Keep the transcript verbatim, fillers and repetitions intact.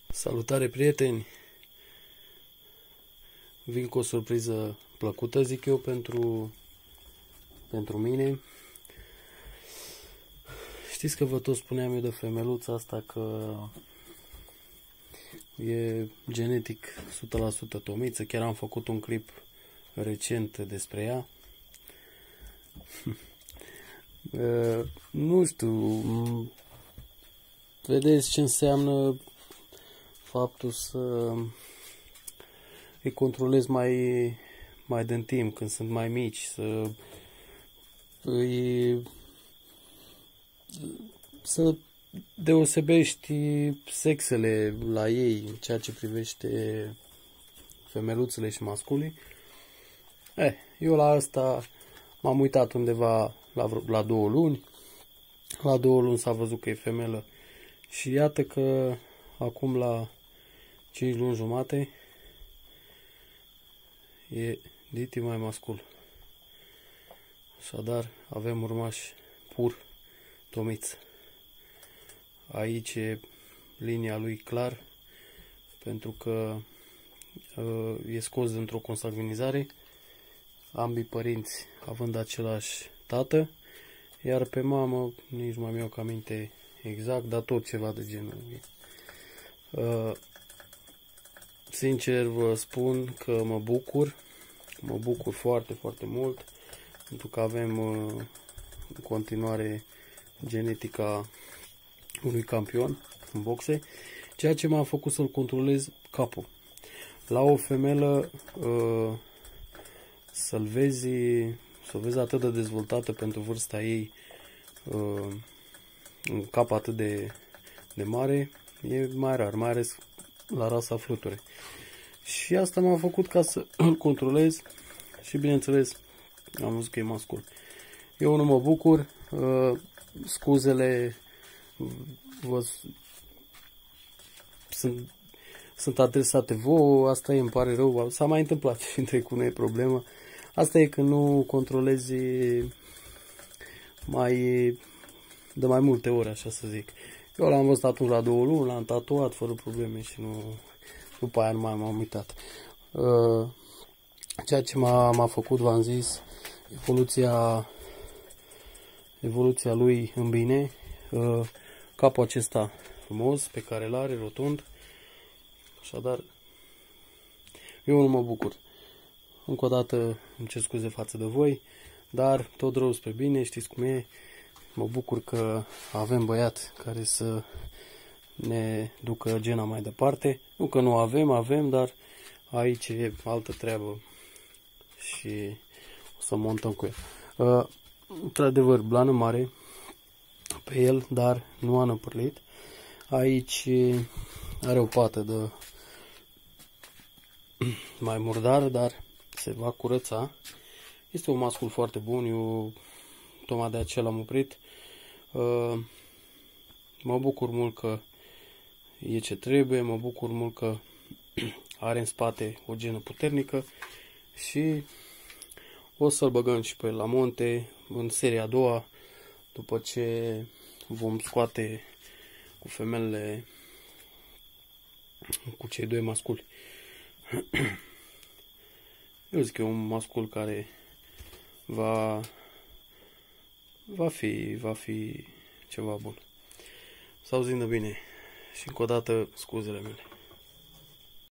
Salutare, prieteni! Vin cu o surpriză plăcută, zic eu, pentru, pentru mine. Știți că vă tot spuneam eu de femeluța asta că e genetic o sută la sută tomiță. Chiar am făcut un clip recent despre ea. Uh, nu știu, vedeți ce înseamnă faptul să îi controlez mai, mai din timp, când sunt mai mici, să îi, să deosebești sexele la ei în ceea ce privește femeluțele și masculii. Eh, eu la asta m-am uitat undeva la, la două luni. La două luni s-a văzut că e femelă și iată că acum la cinci luni jumate e diti mai mascul. Așadar avem urmași pur tomiți. Aici e linia lui clar, pentru că uh, e scos dintr-o consanguinizare, ambii părinți având același tată, iar pe mamă nici nu mai mi-au aminte exact, dar tot ceva de genul. Uh, sincer vă spun că mă bucur, mă bucur foarte, foarte mult, pentru că avem uh, în continuare genetica unui campion în boxe, ceea ce m-a făcut să-l controlez capul. La o femelă uh, să-l vezi, să o vezi atât de dezvoltată pentru vârsta ei, uh, un cap atât de, de mare, e mai rar, mai ales la rasa fluture. Și asta m-a făcut ca să îl controlez și, bineînțeles, am văzut că e mascul. Eu nu mă bucur, uh, scuzele vă, sunt, sunt adresate vouă, asta e, îmi pare rău, s-a mai întâmplat și în trecut, nu e problemă. Asta e când nu controlezi mai de mai multe ori, așa să zic. Eu l-am văzut atunci la două luni, l-am tatuat fără probleme și nu, după aia nu mai m-am uitat. Uh, ceea ce m-a făcut, v-am zis, evoluția, evoluția lui în bine, uh, capul acesta frumos pe care îl are, rotund. Așadar, eu nu mă bucur. Încă o dată îmi cer scuze față de voi, dar tot rău spre bine, știți cum e. Mă bucur că avem băiat care să ne ducă gena mai departe. Nu că nu avem, avem, dar aici e altă treabă și o să montăm cu el. Uh, într-adevăr, blană mare pe el, dar nu a năpârlit. Aici are o pată de mai murdar, dar se va curăța. Este un mascul foarte bun, eu tocmai de aceea l-am oprit. Uh, mă bucur mult că e ce trebuie, mă bucur mult că are în spate o genă puternică și o să-l băgăm și pe el la monte în seria a doua, după ce vom scoate cu femelele, cu cei doi masculi. Eu zic că e un mascul care va, va fi, va fi ceva bun. Să auzim de bine și încă o dată scuzele mele.